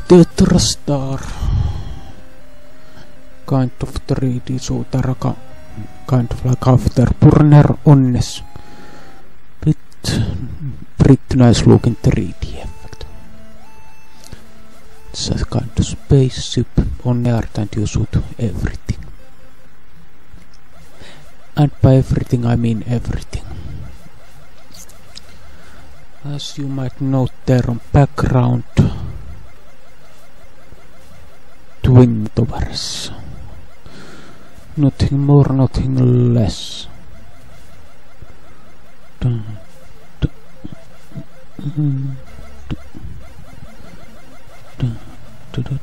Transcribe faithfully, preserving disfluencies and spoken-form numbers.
Tetrastar. Kind of three D Suutaraka. Kind of like Afterburner Onnes. Bit, pretty nice looking three D effect. It's a kind of spaceship on Earth and you shoot everything. And by everything I mean everything. As you might note there on background, twin towers. Nothing more, nothing less. Dun, dun, dun, dun, dun, dun,